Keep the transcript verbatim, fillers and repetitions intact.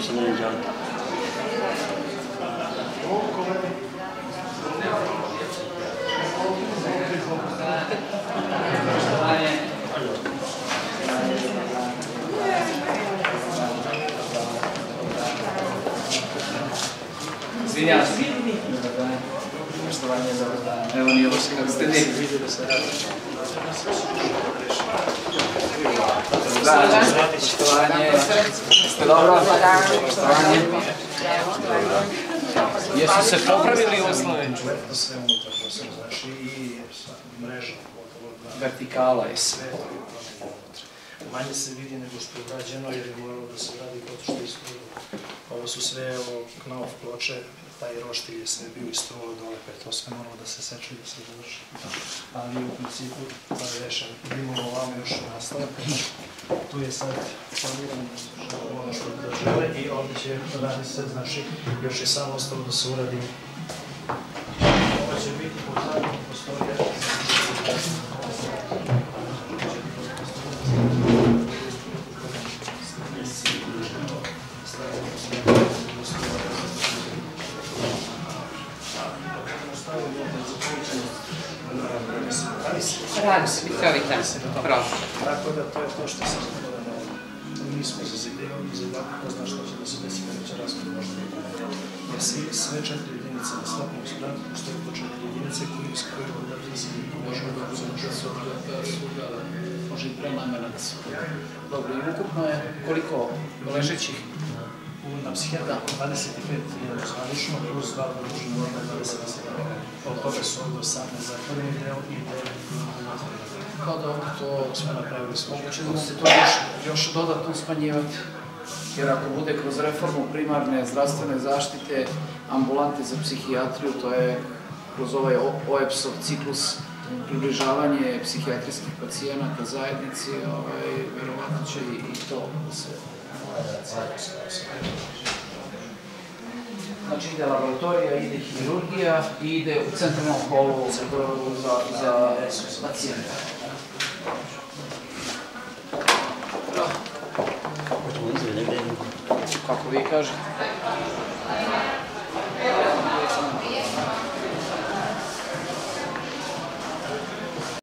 se ne iđa. Izvinjavam se. Poštovanje za dan. Evo nije loše kako ste vi. Poštovanje. Ste dobro? Poštovanje. Jesu se popravili uslovi? Sve unutra, znači i mreža. Vertikala je sve. Manje se vidi nego što je urađeno jer je moralo da se radi kod što je istruvalo. Ovo su sve knauf ploče, taj roštilj je sve bio istruvalo dole, pa je to sve moralo da se seče i da se završi. Ali u principu to je rešen. Idemo ovamo još nastavak. Tu je sad planirano ono što da žele i ovdje će radi se, znači još je samo ostalo da se uradi. Ovo će biti po zadnjom prostorija. Radi se, vitrovita, prosto. Tako da to je to što sam gledala. Nismo za zideo, za jako ko zna što će da se desi kada će raskod možda biti. Jer sve četiri jedinice na svakom spratu postoje po četiri jedinice koji iz koje da zideo možemo da uzemo što Može i prenamenac. Dobro, i ukupno je koliko ležećih? Na psihijatra dvadeset pet hiljada zvanično, plus dva produžena vremena dvadeset sedam. Od toga su ovdje osamnaest zatvoreni deo i devet Kao da ovdje to smo napravili smo. moguće da se to još dodatno smanjivati. Jer ako bude kroz reformu primarne zdravstvene zaštite, ambulante za psihijatriju, to je kroz ovaj O E P S-ov ciklus približavanje psihijatrijskih pacijenata zajednici, verovatno će i to se... Znači ide laboratorija, ide hirurgija i ide u centralnom holu za pacijenta. Kako vi kažete?